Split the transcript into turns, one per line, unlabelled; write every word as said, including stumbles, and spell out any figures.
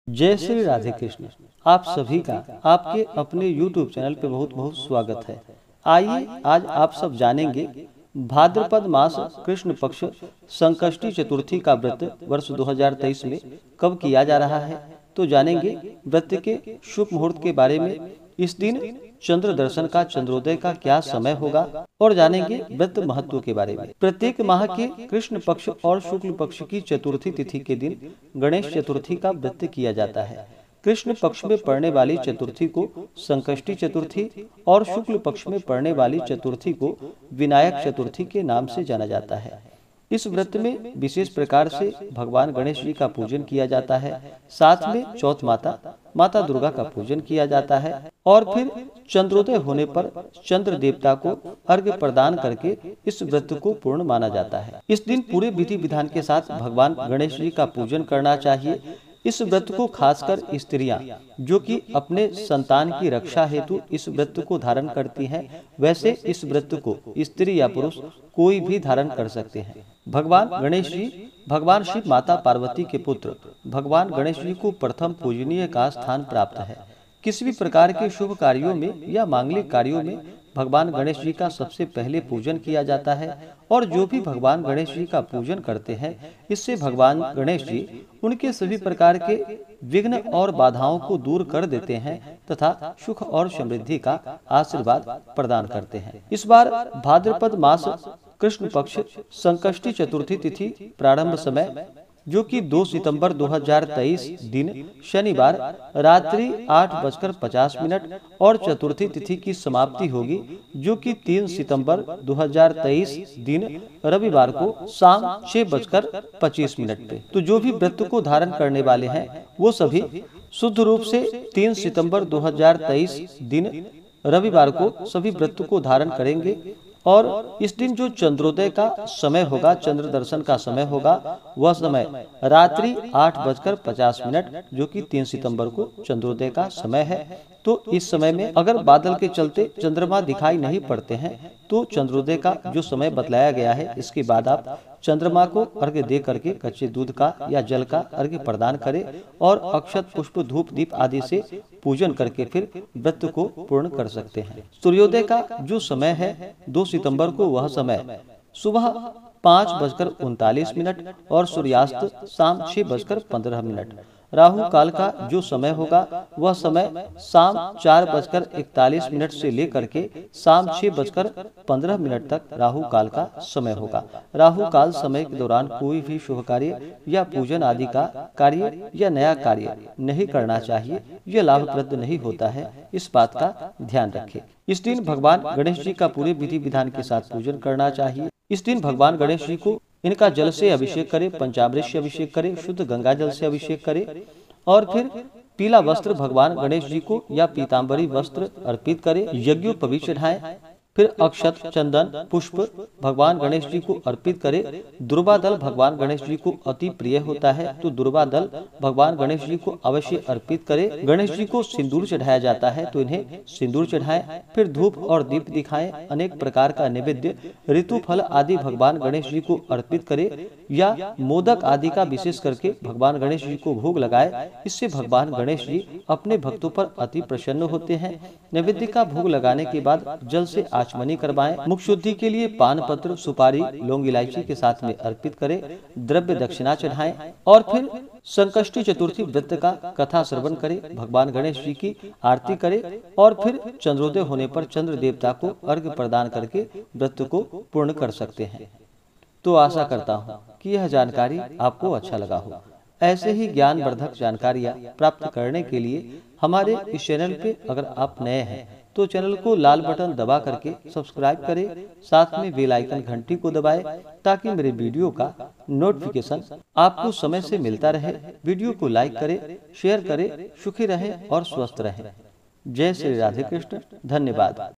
जय श्री राधे कृष्ण। आप सभी का आपके अपने YouTube चैनल पे बहुत बहुत स्वागत है। आइए आज आप सब जानेंगे भाद्रपद मास कृष्ण पक्ष संकष्टी चतुर्थी का व्रत वर्ष दो हज़ार तेईस में कब किया जा रहा है। तो जानेंगे व्रत के शुभ मुहूर्त के बारे में, इस दिन चंद्र दर्शन का चंद्रोदय का क्या समय होगा और जानेंगे व्रत महत्व के बारे में। प्रत्येक माह के कृष्ण पक्ष और शुक्ल पक्ष की चतुर्थी तिथि के दिन गणेश चतुर्थी का व्रत किया जाता है। कृष्ण पक्ष में पड़ने वाली चतुर्थी को संकष्टी चतुर्थी और शुक्ल पक्ष में पड़ने वाली चतुर्थी को विनायक चतुर्थी के नाम से जाना जाता है। इस व्रत में विशेष प्रकार से भगवान गणेश जी का पूजन किया जाता है। साथ में चौथ माता माता दुर्गा का पूजन किया जाता है और फिर चंद्रोदय होने पर चंद्र देवता को अर्घ्य प्रदान करके इस व्रत को पूर्ण माना जाता है। इस दिन पूरे विधि विधान के साथ भगवान गणेश जी का पूजन करना चाहिए। इस व्रत को खासकर स्त्रियां जो कि अपने संतान की रक्षा हेतु इस व्रत को धारण करती हैं, वैसे इस व्रत को स्त्री या पुरुष कोई भी धारण कर सकते हैं। भगवान गणेश जी भगवान शिव माता पार्वती के पुत्र भगवान गणेश जी को प्रथम पूजनीय का स्थान प्राप्त है। किसी भी प्रकार के शुभ कार्यों में या मांगलिक कार्यों में भगवान गणेश जी का सबसे पहले पूजन किया जाता है और जो भी भगवान गणेश जी का पूजन करते हैं, इससे भगवान गणेश जी उनके सभी प्रकार के विघ्न और बाधाओं को दूर कर देते हैं तथा सुख और समृद्धि का आशीर्वाद प्रदान करते हैं। इस बार भाद्रपद मास कृष्ण पक्ष संकष्टी चतुर्थी तिथि प्रारंभ समय जो कि दो सितंबर दो हज़ार तेईस दिन शनिवार रात्रि आठ बजकर पचास मिनट और चतुर्थी तिथि की समाप्ति होगी जो कि तीन सितंबर दो हज़ार तेईस दिन रविवार को शाम छह बजकर पच्चीस मिनट पे। तो जो भी व्रत को धारण करने वाले हैं वो सभी शुद्ध रूप से तीन सितंबर दो हज़ार तेईस दिन रविवार को सभी व्रत को धारण करेंगे और इस दिन जो चंद्रोदय का समय होगा, चंद्र दर्शन का समय होगा, वह समय रात्रि आठ बजकर पचास मिनट जो कि तीन सितंबर को चंद्रोदय का समय है। तो इस समय में अगर बादल के चलते चंद्रमा दिखाई नहीं पड़ते हैं तो चंद्रोदय का जो समय बतलाया गया है, इसके बाद आप चंद्रमा को अर्घ्य दे करके कच्चे दूध का या जल का अर्घ्य प्रदान करें और अक्षत पुष्प धूप दीप आदि से पूजन करके फिर व्रत को पूर्ण कर सकते हैं। सूर्योदय का जो समय है दो सितंबर को, वह समय सुबह पाँच बजकर उनतालीस मिनट और सूर्यास्त शाम छह बजकर पंद्रह मिनट। राहु काल का जो समय होगा वह समय शाम चार बजकर इकतालीस मिनट से लेकर के शाम छह बजकर पंद्रह मिनट तक राहु काल का समय होगा। राहु काल समय के दौरान कोई भी शुभ कार्य या पूजन आदि का कार्य या नया कार्य नहीं करना चाहिए, यह लाभप्रद नहीं होता है, इस बात का ध्यान रखें। इस दिन भगवान गणेश जी का पूरे विधि विधान के साथ पूजन करना चाहिए। इस दिन भगवान गणेश जी को इनका जल से अभिषेक करें, पंचामृत से अभिषेक करें, शुद्ध गंगा जल से अभिषेक करें और फिर पीला वस्त्र भगवान गणेश जी को या पीताम्बरी वस्त्र अर्पित करें, यज्ञोपवीत चढ़ाएं, फिर अक्षत चंदन पुष्प भगवान गणेश जी को अर्पित करें। दुर्वा दल भगवान गणेश जी को अति प्रिय होता है, तो दुर्वा दल भगवान गणेश जी को अवश्य अर्पित करें। गणेश जी को सिंदूर चढ़ाया जाता है तो इन्हें सिंदूर चढ़ाएं, फिर धूप और दीप दिखाएं। अनेक प्रकार का नैवेद्य ऋतु फल आदि भगवान गणेश जी को अर्पित करें या मोदक आदि का विशेष करके भगवान गणेश जी को भोग लगाए। इससे भगवान गणेश जी अपने भक्तों पर अति प्रसन्न होते हैं। नैवेद्य का भोग लगाने के बाद जल से आचमनी करवाएं। मुख शुद्धि के लिए पान पत्र सुपारी लौंग इलायची के साथ में अर्पित करें, द्रव्य दक्षिणा चढ़ाएं और फिर संकष्टी चतुर्थी व्रत का कथा श्रवण करें, भगवान गणेश जी की आरती करें और फिर चंद्रोदय होने पर चंद्र देवता को अर्घ्य प्रदान करके व्रत को पूर्ण कर सकते हैं। तो आशा करता हूँ कि यह जानकारी आपको अच्छा लगा हो। ऐसे ही ज्ञान वर्धक जानकारियाँ प्राप्त करने के लिए हमारे इस चैनल पे अगर आप नए हैं तो चैनल को लाल बटन दबा करके सब्सक्राइब करें, साथ में बेल आइकन घंटी को दबाएं ताकि मेरे वीडियो का नोटिफिकेशन आपको समय से मिलता रहे। वीडियो को लाइक करें, शेयर करें, सुखी रहें और स्वस्थ रहें। जय श्री राधे कृष्ण। धन्यवाद।